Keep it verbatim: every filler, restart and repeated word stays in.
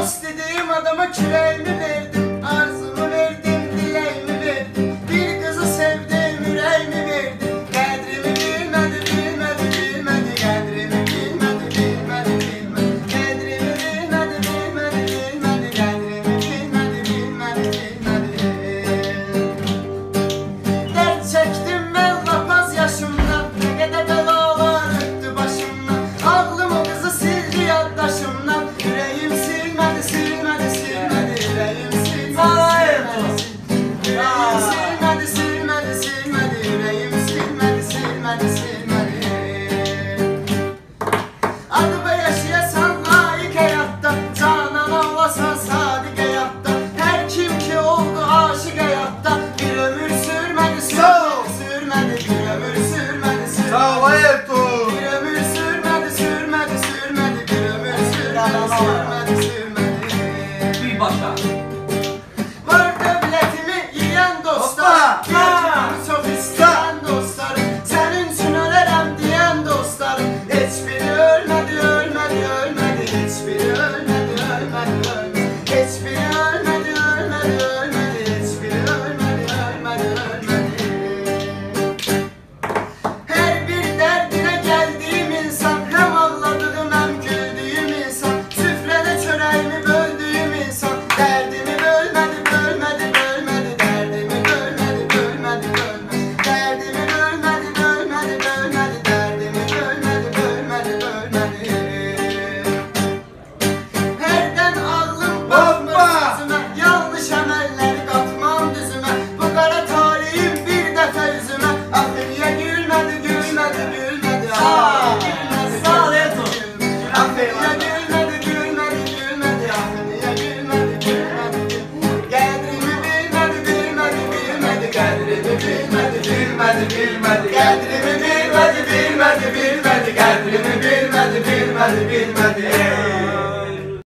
Dost dediğim adama küreğimi verdim, arzumu verdim, dileğimi verdim. Bir kızı sevdim, yüreğimi verdim. Kadrimi bilmedi, bilmedi, bilmedi. Kadrimi bilmedi, bilmedi, bilmedi. Kadrimi bilmedi, bilmedi, bilmedi. Kadrimi bilmedi, bilmedi, bilmedi. Dert çektim ben lapaz yaşımdan, ne kadar belalar öttü başımdan. Ağlım o kızı sildi yaddaşımdan. Yüreğim silmedi, silmedi, silmedi. Yüreğim silmedi, silmedi. Yüreğim silmedi, silmedi, silmedi. Yüreğim silmedi, silmedi, silmedi. Adıma yaşayasan layık hayatta, canan ağlasan sadık hayatta. Her kim ki oldu aşık hayatta, bir ömür sürmedi, sürmedi, sürmedi. Bir ömür sürmedi, sürmedi. Sağ ol Ayrton. Bir ömür sürmedi, sürmedi, sürmedi. Bir ömür sürmedi, sürmedi, sürmedi. Bir başa. Var devletimi yiyen dostlar, Hoppa! bir çok isteyen dostlarım, senin için ölerim diyen dostlarım. Hiçbiri ölmedi, ölmedi, ölmedi. Hiçbiri ölmedi, ölmedi, ölmedi. Hiçbiri ölmedi, ölmedi, ölmedi. Hiçbiri ölmedi, ölmedi, ölmedi. Her bir derdine geldiğim insan, hem ağladığım hem güldüğüm insan. Süfrede çöreğimi böldüğüm insan. Derdimi bölmedi, bölmedi, bölmedi. Derdimi bölmedi, bölmedi, bölmedi. Derdimi bölmedi, bölmedi, bölmedi. Derdimi bölmedi, bölmedi, bölmedi. Herden ağlım basmış yüzüme, yanlış emelleri katmam düzüme. Bu kara talihim bir defa yüzüme. Ah niye gülmedi, gülmedi, gülmedi. Ah gülmedi, Sağ ol Ertuğ. ah niye gülmedi, gülmedi, gülmedi. Ah niye gülmedi, gülmedi, gülmedi. Kadrimi bilmedi, bilmedi, bilmedi. Kadrimi bilmedi, bilmedi, bilmedi. Kadrimi bilmedi, bilmedi, bilmedi. Kadrimi bilmedi, bilmedi, bilmedi.